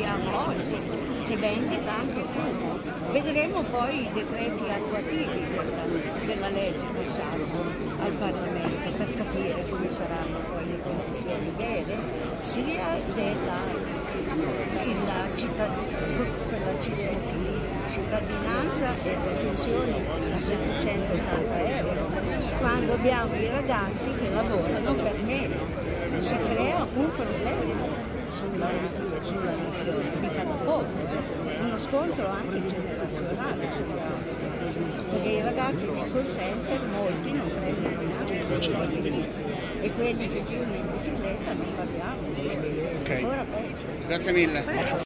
abbiamo oggi, che vende tanto fumo. Vedremo poi i decreti attuativi della legge passata al Parlamento per capire come saranno poi le condizioni vere sia della cittadinanza e delle pensioni a 780 euro, quando abbiamo i ragazzi che lavorano per meno. Si crea un problema sulla nazione, mica da poco, uno scontro anche generazionale, perché i ragazzi nei call center molti non prendono neanche e quelli che girano in bicicletta non parliamo, Okay. ancora peggio. Grazie mille.